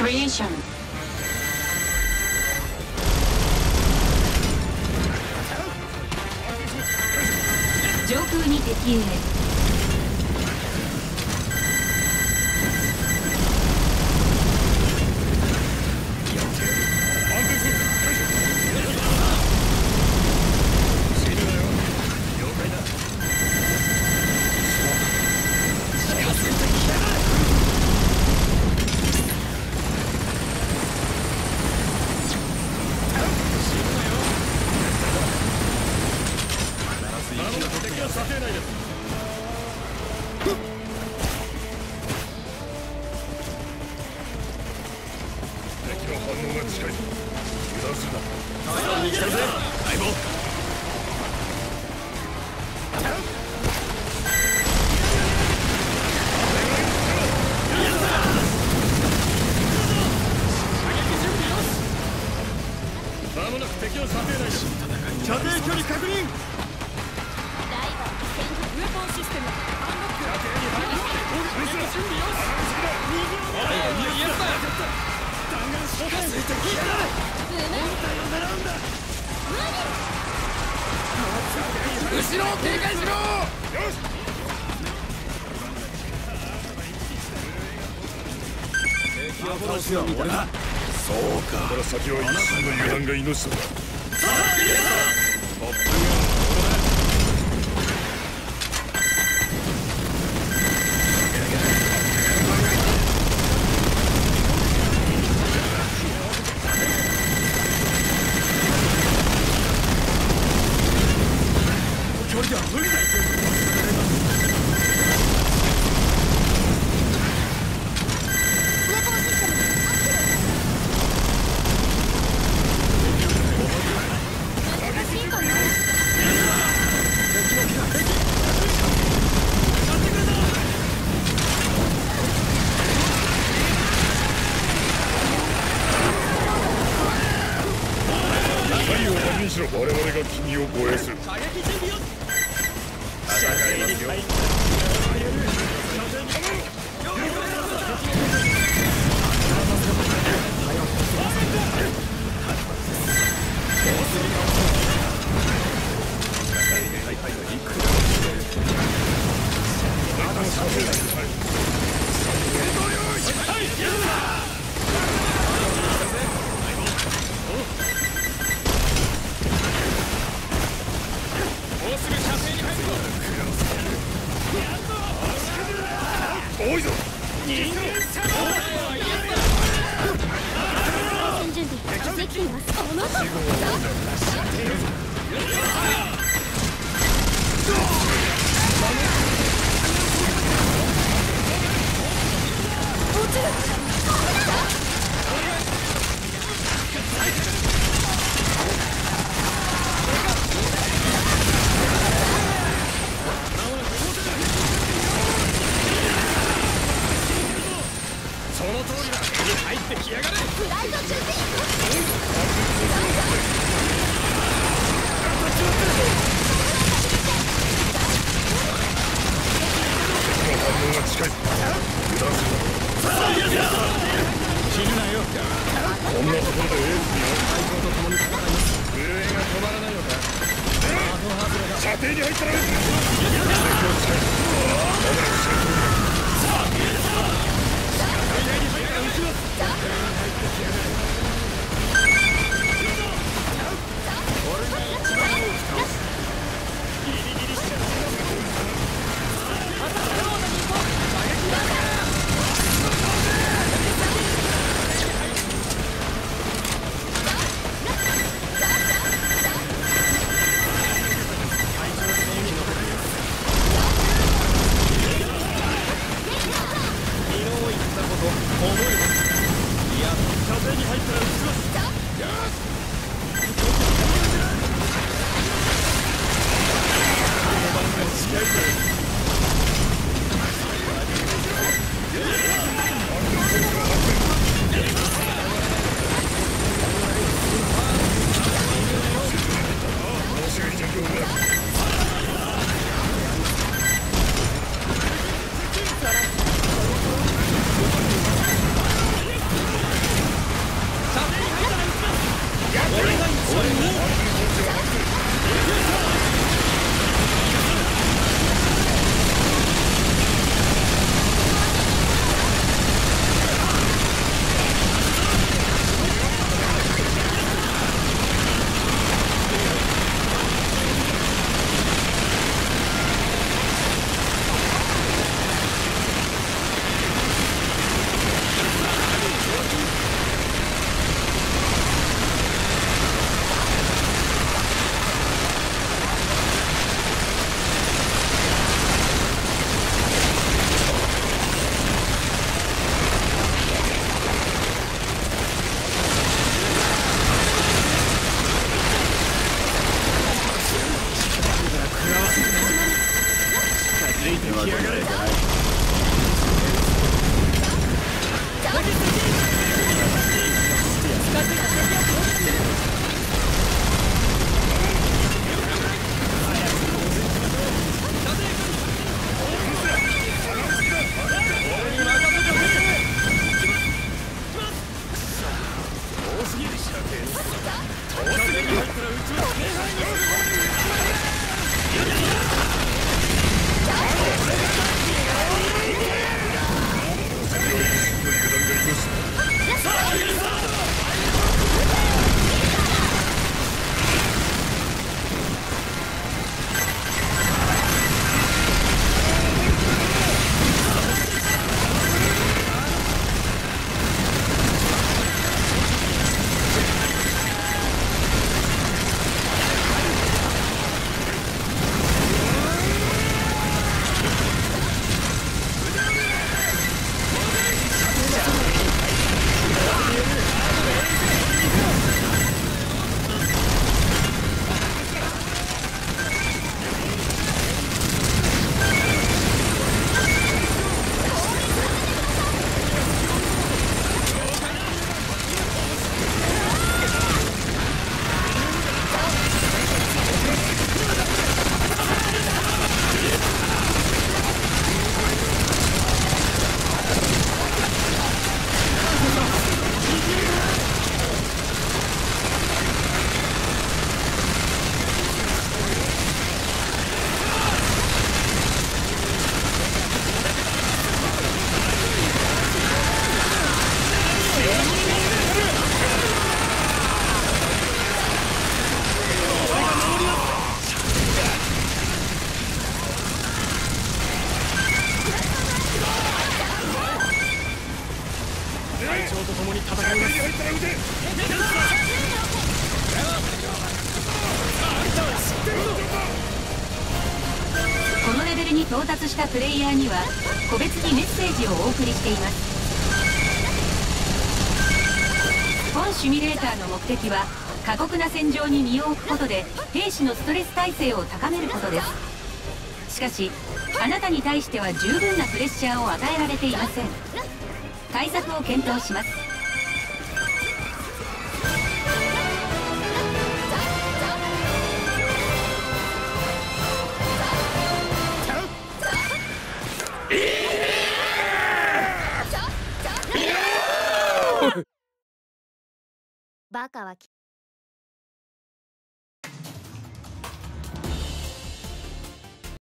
Creation. 上空に敵へ。 後ろを警戒しろ。よし。敵を倒すようにだな。そうか。ここから先は一瞬の油断が命だ。さあ、いいぞ。トップガン。距離では無理だ。我々が君を護衛する。射撃準備よ。戦いますよ。多いぞ。人間様。準備できています。この後。落ちる。その通りだ。入ってきやがれ。フライト準備。反応が近い。油断するな。死ぬなよ。こんなところでエースに最高と共に戦います。震えが止まらないのか。射程に入ったら到達したプレイヤーには個別にメッセージをお送りしています。本シミュレーターの目的は過酷な戦場に身を置くことで兵士のストレス耐性を高めることです。しかしあなたに対しては十分なプレッシャーを与えられていません。対策を検討します。 バカは